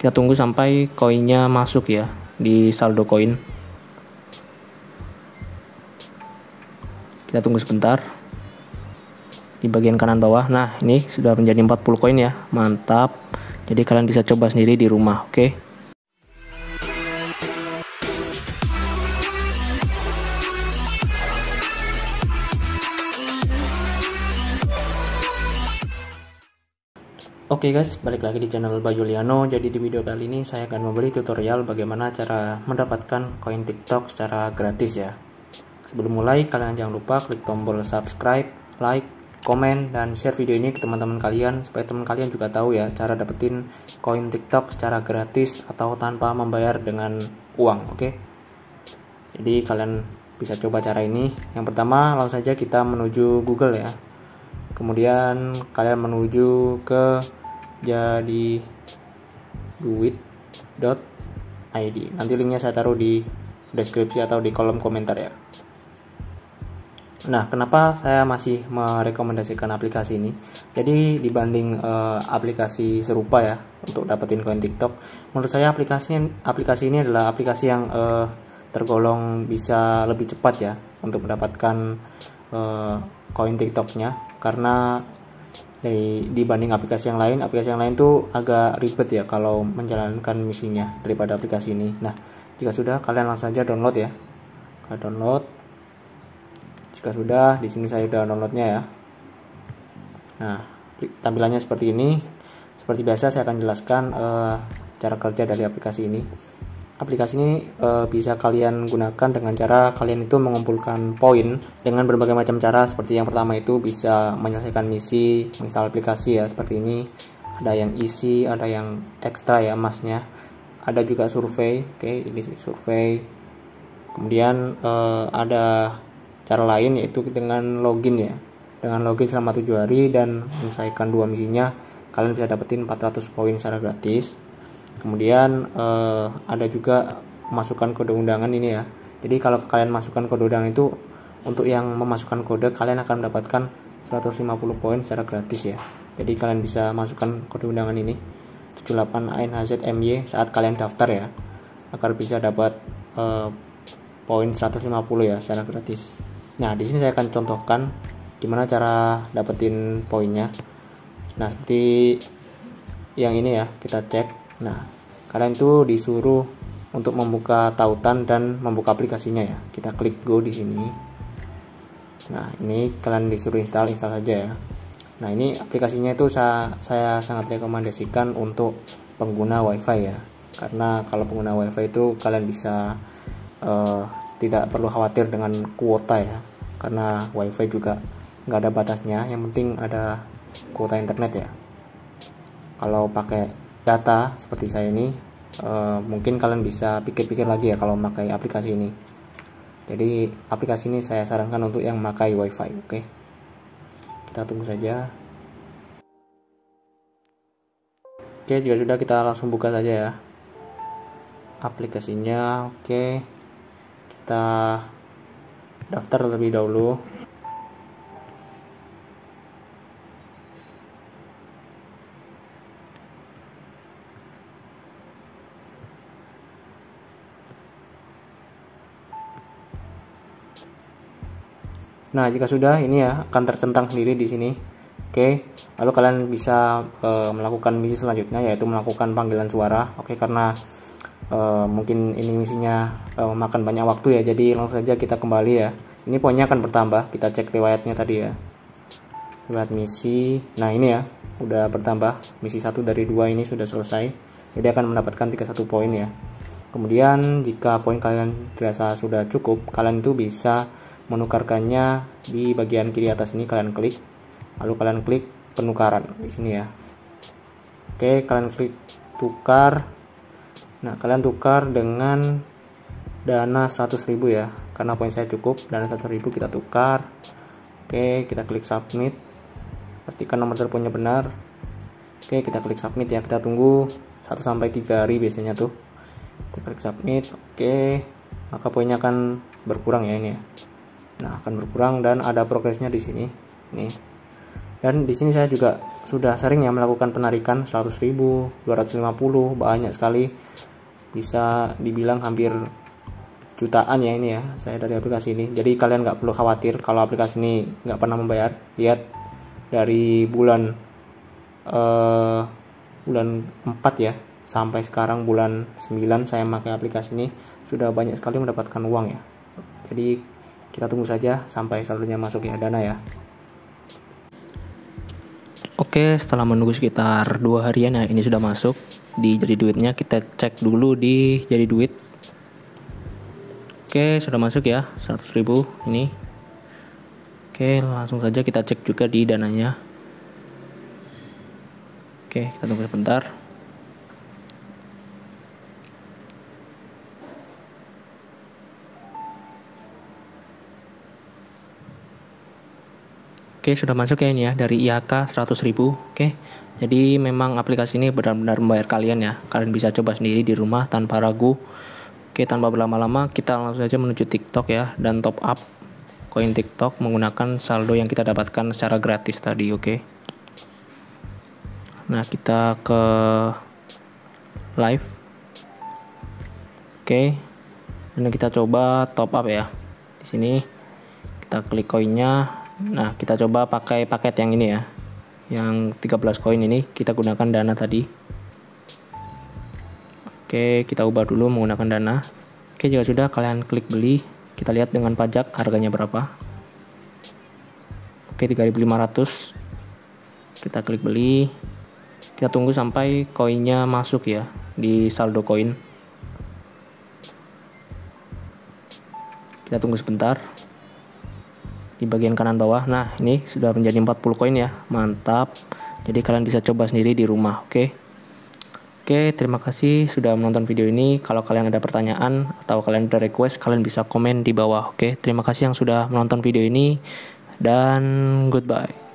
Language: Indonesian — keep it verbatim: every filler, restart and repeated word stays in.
Kita tunggu sampai koinnya masuk ya di saldo koin. Kita tunggu sebentar di bagian kanan bawah. Nah, ini sudah menjadi empat puluh koin ya. Mantap. Jadi kalian bisa coba sendiri di rumah, oke? Oke guys, balik lagi di channel Bajuliano. Jadi di video kali ini saya akan memberi tutorial bagaimana cara mendapatkan koin TikTok secara gratis ya. Sebelum mulai, kalian jangan lupa klik tombol subscribe, like, komen, dan share video ini ke teman-teman kalian supaya teman kalian juga tahu ya cara dapetin koin TikTok secara gratis atau tanpa membayar dengan uang, oke? Jadi kalian bisa coba cara ini. Yang pertama, langsung saja kita menuju Google ya. Kemudian kalian menuju ke jadi duit dot i d. Nanti linknya saya taruh di deskripsi atau di kolom komentar ya. Nah, kenapa saya masih merekomendasikan aplikasi ini? Jadi dibanding uh, aplikasi serupa ya untuk dapetin koin TikTok, menurut saya aplikasi aplikasi ini adalah aplikasi yang uh, tergolong bisa lebih cepat ya untuk mendapatkan uh, koin TikToknya, karena dari dibanding aplikasi yang lain, aplikasi yang lain tuh agak ribet ya kalau menjalankan misinya daripada aplikasi ini. Nah, jika sudah, kalian langsung saja download ya. Kalian download. Jika sudah, di sini saya sudah downloadnya ya. Nah, tampilannya seperti ini. Seperti biasa saya akan jelaskan uh, cara kerja dari aplikasi ini. Aplikasi ini e, bisa kalian gunakan dengan cara kalian itu mengumpulkan poin dengan berbagai macam cara. Seperti yang pertama itu bisa menyelesaikan misi, misal aplikasi ya seperti ini. Ada yang isi, ada yang ekstra ya emasnya. Ada juga survei, oke ini survei. Kemudian e, ada cara lain yaitu dengan login ya. Dengan login selama tujuh hari dan menyelesaikan dua misinya, kalian bisa dapetin empat ratus poin secara gratis. Kemudian eh, ada juga masukkan kode undangan ini ya. Jadi kalau kalian masukkan kode undangan itu, untuk yang memasukkan kode kalian akan mendapatkan seratus lima puluh poin secara gratis ya. Jadi kalian bisa masukkan kode undangan ini tujuh delapan A N H Z M Y saat kalian daftar ya, agar bisa dapat eh, poin seratus lima puluh ya secara gratis. Nah, di sini saya akan contohkan gimana cara dapetin poinnya. Nah, seperti yang ini ya, kita cek. Nah, kalian tuh disuruh untuk membuka tautan dan membuka aplikasinya ya. Kita klik go di sini. Nah, ini kalian disuruh install, install saja ya. Nah, ini aplikasinya itu saya, saya sangat rekomendasikan untuk pengguna WiFi ya. Karena kalau pengguna WiFi itu kalian bisa uh, tidak perlu khawatir dengan kuota ya. Karena WiFi juga nggak ada batasnya. Yang penting ada kuota internet ya. Kalau pakai data seperti saya ini, uh, mungkin kalian bisa pikir-pikir lagi ya kalau memakai aplikasi ini. Jadi aplikasi ini saya sarankan untuk yang memakai WiFi, oke? Okay? Kita tunggu saja. Oke, jika sudah kita langsung buka saja ya aplikasinya. Oke, kita daftar terlebih dahulu. Nah, jika sudah, ini ya akan tercentang sendiri di sini. Oke, lalu kalian bisa e, melakukan misi selanjutnya, yaitu melakukan panggilan suara. Oke, karena e, mungkin ini misinya e, memakan banyak waktu ya, jadi langsung saja kita kembali ya. Ini poinnya akan bertambah. Kita cek riwayatnya tadi ya. Riwayat misi. Nah, ini ya udah bertambah. Misi satu dari dua ini sudah selesai. Jadi akan mendapatkan tiga puluh satu poin ya. Kemudian jika poin kalian dirasa sudah cukup, kalian itu bisa menukarkannya di bagian kiri atas ini. Kalian klik, lalu kalian klik penukaran di sini ya. Oke, kalian klik tukar. Nah, kalian tukar dengan dana seratus ribu ya, karena poin saya cukup. Dana seratus ribu kita tukar. Oke, kita klik submit, pastikan nomor teleponnya benar. Oke, kita klik submit ya. Kita tunggu satu sampai tiga hari biasanya tuh. Kita klik submit. Oke, maka poinnya akan berkurang ya ini ya. Nah, akan berkurang dan ada progresnya di sini. Nih. Dan di sini saya juga sudah sering ya melakukan penarikan seratus ribu, dua ratus lima puluh, banyak sekali, bisa dibilang hampir jutaan ya ini ya saya dari aplikasi ini. Jadi kalian nggak perlu khawatir kalau aplikasi ini nggak pernah membayar. Lihat dari bulan uh, bulan empat ya sampai sekarang bulan sembilan saya pakai aplikasi ini, sudah banyak sekali mendapatkan uang ya. Jadi kita tunggu saja sampai saldonya masuk ya Dana ya. Oke, setelah menunggu sekitar dua harian ya, ini sudah masuk di jadi duitnya. Kita cek dulu di jadi duit. Oke, sudah masuk ya seratus ribu ini. Oke, langsung saja kita cek juga di dananya. Oke, kita tunggu sebentar. Oke, sudah masuk ya ini ya dari I H K seratus ribu. Oke. Jadi memang aplikasi ini benar-benar membayar kalian ya. Kalian bisa coba sendiri di rumah tanpa ragu. Oke, tanpa berlama-lama kita langsung saja menuju TikTok ya dan top up koin TikTok menggunakan saldo yang kita dapatkan secara gratis tadi. Oke. Nah, kita ke live. Oke. Dan kita coba top up ya. Di sini kita klik koinnya. Nah, kita coba pakai paket yang ini ya. Yang tiga belas koin ini kita gunakan Dana tadi. Oke, kita ubah dulu menggunakan Dana. Oke, jika sudah kalian klik beli, kita lihat dengan pajak harganya berapa. Oke, tiga ribu lima ratus. Kita klik beli. Kita tunggu sampai koinnya masuk ya di saldo koin. Kita tunggu sebentar. Di bagian kanan bawah. Nah, ini sudah menjadi empat puluh koin ya. Mantap. Jadi kalian bisa coba sendiri di rumah, oke? Oke, terima kasih sudah menonton video ini. Kalau kalian ada pertanyaan atau kalian ada request, kalian bisa komen di bawah. Oke, terima kasih yang sudah menonton video ini dan goodbye.